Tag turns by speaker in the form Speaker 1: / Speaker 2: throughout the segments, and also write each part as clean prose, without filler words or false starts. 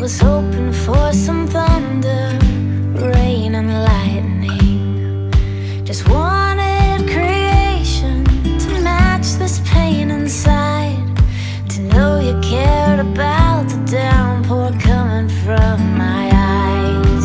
Speaker 1: was hoping for some thunder, rain and lightning. Just wanted creation to match this pain inside, to know you cared about the downpour coming from my eyes.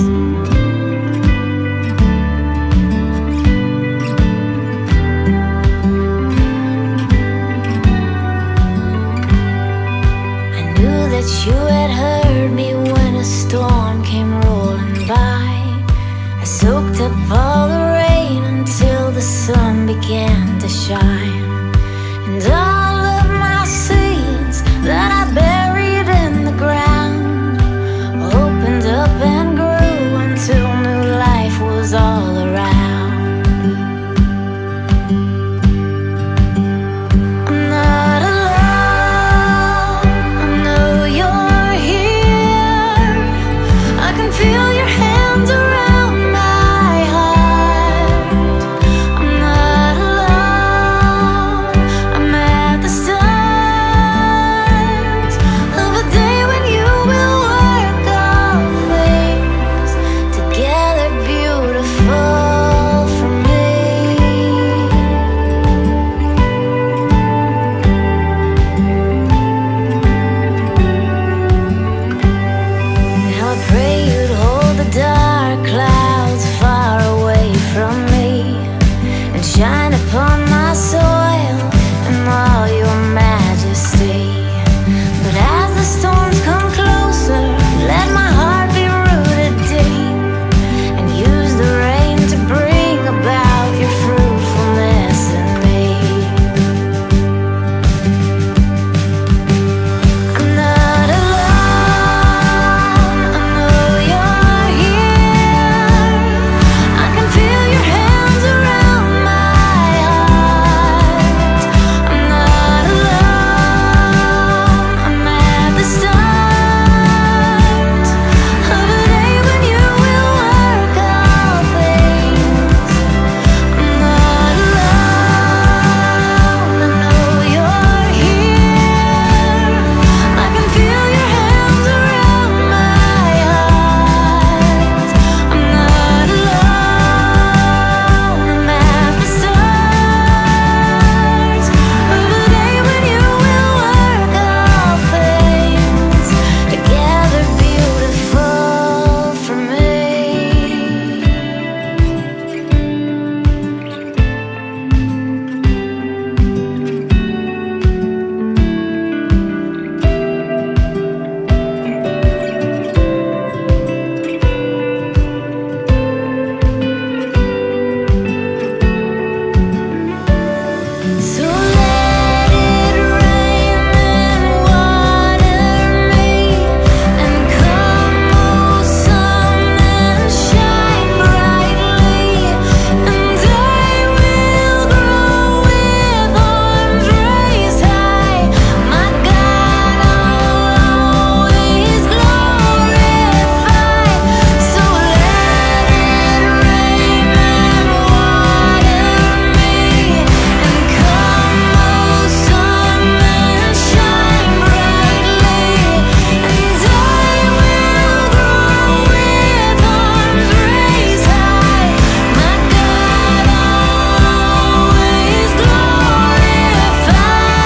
Speaker 1: I knew that you had heard me when a storm came rolling by. I soaked up all the rain until the sun began to shine, and all of my seeds that I buried in the ground opened up and grew until new life was all around. I'm not alone, I know you're here. I can feel your hands around my heart. I'm not alone, I'm at the start of a day when you will work all things together beautiful for me. Now I pray you'd hold the dark clouds far away from me and shine upon my soil in all your majesty. But as the storms come closer, let my heart be rooted deep, and use the rain to bring about your fruitfulness in me. I'm not alone, I know you're here. I can feel your hands around my heart. I'm not alone, I'm at the start of a day when you will work all things. I'm not alone, I know you're here. I can feel your hands around my heart. I'm not alone, I'm at the start of a day when you will work all things together beautiful for me. So let it rain and water me, and come, O sun, and shine brightly, and I will grow with arms raised high. My God, I'll always glorify. So let it rain and water me, and come, O sun, and shine brightly, and I will grow with arms raised high. My God, I'll always glorify.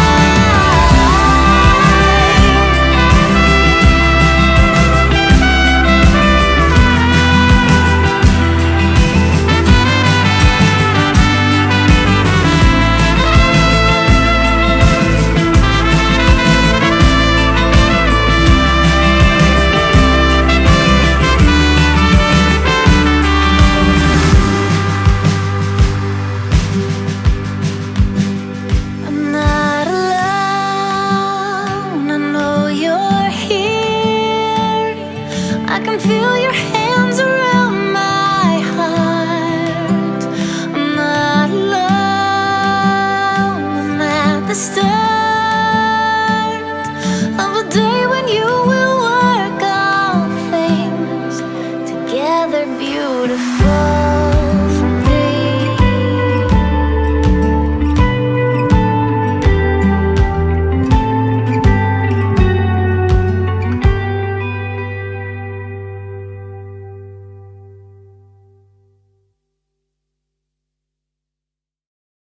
Speaker 1: I'm not alone, I know you're here. I can feel your hands around my heart. I'm not alone, I'm at the start of a day when you will work all things together beautiful.